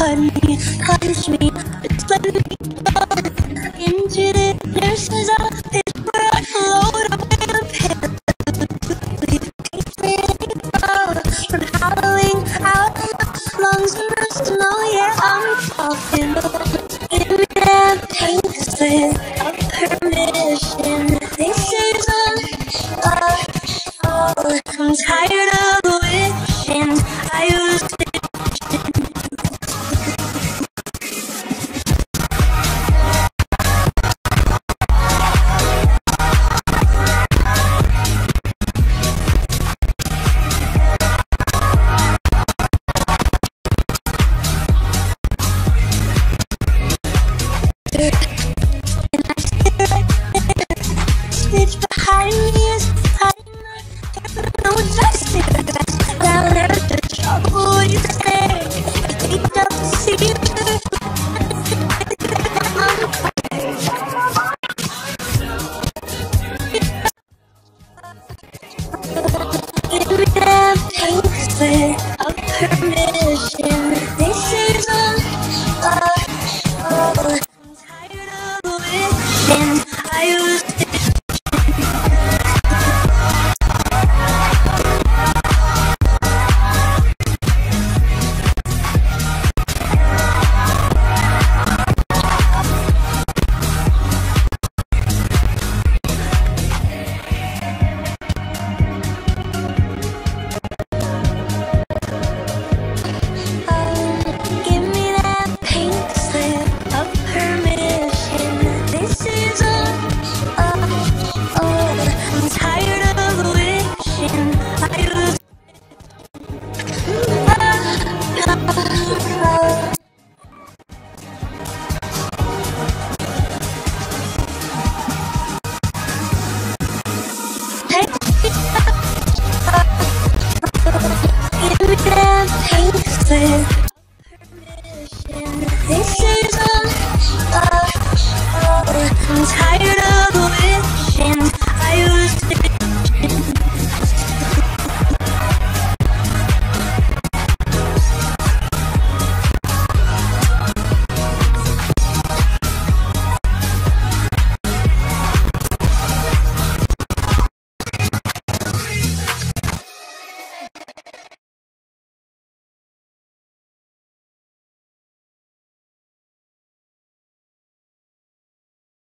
cut me, punish me, just let me go into the nurse's office where I float away on pillows. From howling out of my lungs and my snow, yeah, I'm talking in that painless without permission. This is I'm tired of